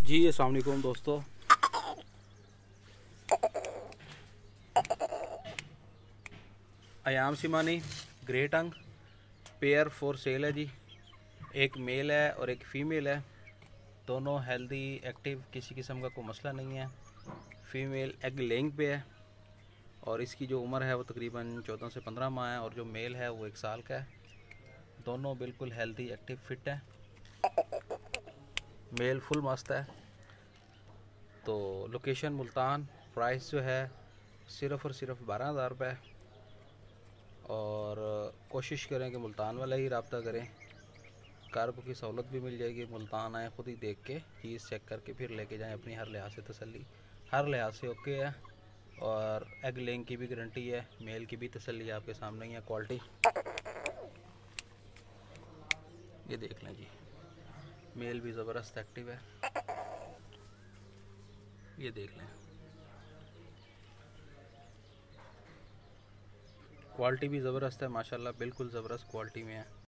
जी अस्सलाम वालेकुम दोस्तों। Ayam Cemani grey tongue pair for sale है जी। एक मेल है और एक फ़ीमेल है। दोनों हेल्दी एक्टिव, किसी किस्म का कोई मसला नहीं है। फ़ीमेल एग लेइंग पे है और इसकी जो उम्र है वो तकरीबन 14 से 15 माह है और जो मेल है वो 1 साल का है। दोनों बिल्कुल हेल्दी एक्टिव फिट है। मेल फुल मस्त है। तो लोकेशन मुल्तान। प्राइस जो है सिर्फ़ और सिर्फ 12,000 रुपये। और कोशिश करें कि मुल्तान वाला ही रब्ता करें। कार्गो की सहूलत भी मिल जाएगी। मुल्तान आए, ख़ुद ही देख के चीज़ चेक करके फिर लेके जाएं। अपनी हर लिहाज से तसल्ली, हर लिहाज से ओके है। और एग लेइंग की भी गारंटी है, मेल की भी तसल्ली आपके सामने ही है। क्वालिटी ये देख लें जी। मेल भी ज़बरदस्त एक्टिव है, ये देख लें। क्वालिटी भी ज़बरदस्त है माशाल्लाह, बिल्कुल ज़बरदस्त क्वालिटी में है।